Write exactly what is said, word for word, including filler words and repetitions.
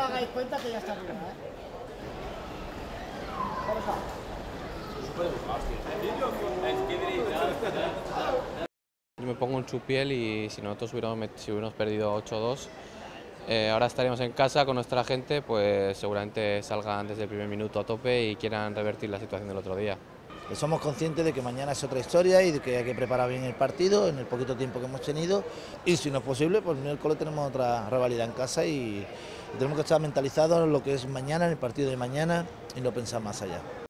hagáis cuenta que ya está arriba, ¿eh? Yo me pongo en su piel y si nosotros hubiéramos, si hubiéramos perdido ocho dos, eh, ahora estaríamos en casa con nuestra gente, pues seguramente salgan desde el primer minuto a tope y quieran revertir la situación del otro día. Somos conscientes de que mañana es otra historia y de que hay que preparar bien el partido en el poquito tiempo que hemos tenido, y si no es posible, pues el miércoles tenemos otra rivalidad en casa y tenemos que estar mentalizados en lo que es mañana, en el partido de mañana, y no pensar más allá.